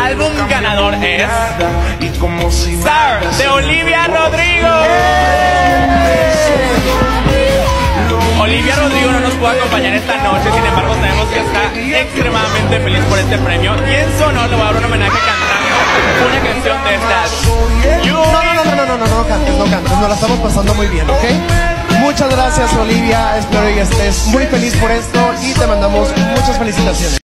álbum ganador es Star, de Olivia Rodrigo. Olivia Rodrigo no nos puede acompañar esta noche, sin embargo sabemos que está extremadamente feliz por este premio y en su honor le voy a dar un homenaje cantando una canción de estas. No cantes, nos la estamos pasando muy bien, ¿ok? Muchas gracias, Olivia, espero que estés muy feliz por esto y te mandamos muchas felicitaciones.